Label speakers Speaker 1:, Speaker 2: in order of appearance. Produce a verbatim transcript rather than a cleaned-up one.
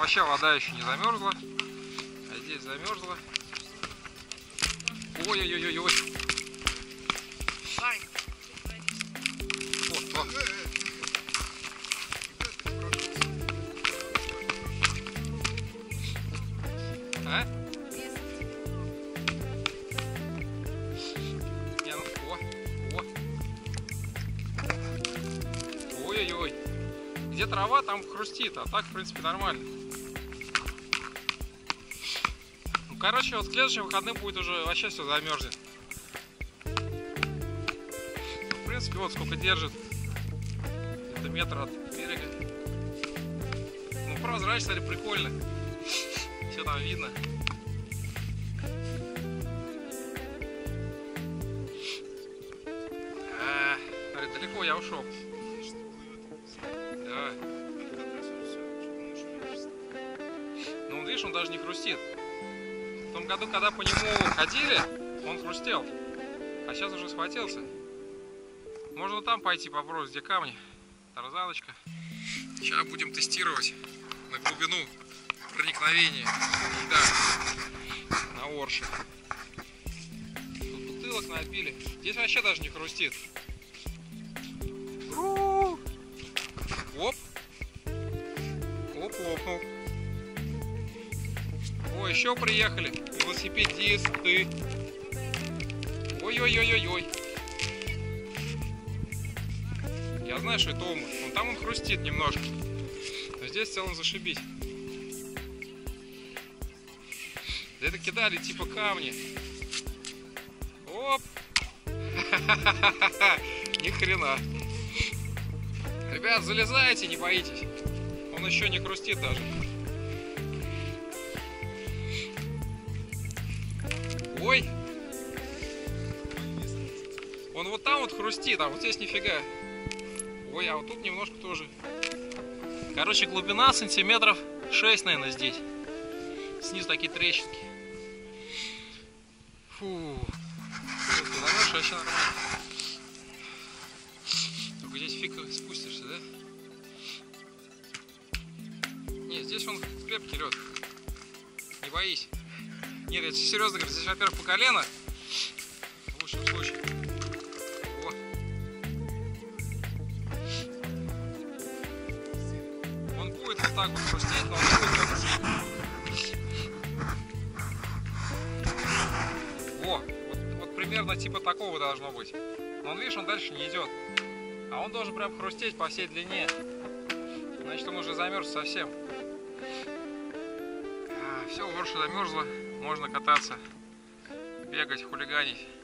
Speaker 1: вообще вода еще не замерзла. А здесь замерзла. Ой-ой-ой-ой-ой. Вот, вот. А? Не, ну, о, о. Ой-ой-ой. Где трава, там хрустит, а так, в принципе, нормально. Ну, короче, вот следующим выходным будет уже вообще все замерзнет. В принципе, вот сколько держит. Это метр от берега. Ну, прозрачно, смотри, прикольно. Все там видно. А, смотри, далеко я ушел. Давай. Ну, видишь, он даже не хрустит. В том году, когда по нему ходили, он хрустел. А сейчас уже схватился. Можно там пойти попробовать, где камни. Тарзаночка. Сейчас будем тестировать на глубину проникновения льда на орше. Тут бутылок набили. Здесь вообще даже не хрустит. Оп. Оп, лопнул. О, еще приехали. Велосипедисты. Ой-ой-ой-ой-ой. Я знаю, что это омут. Вон там он хрустит немножко. Но здесь в целом зашибись. Это кидали типа камни. Оп! Ни хрена. Ребят, залезайте, не боитесь. Он еще не хрустит даже. Ой! Он вот там вот хрустит, а вот здесь нифига. Ой, а вот тут немножко тоже. Короче, глубина сантиметров шесть, наверное, здесь. Снизу такие трещинки. Фу. Ты замерзший, вообще нормально. Только здесь фиг спустишься, да? Не, здесь он крепкий лед. Не боись. Нет, я серьезно говорю, здесь, во-первых, по колено. В лучшем случае. О. Он будет вот так вот хрустеть, но он не будет как-то сильно. О, вот, вот примерно типа такого должно быть. Но он, видишь, он дальше не идет. А он должен прям хрустеть по всей длине. Значит, он уже замерз совсем. А, все, горше замерзло. Можно кататься, бегать, хулиганить.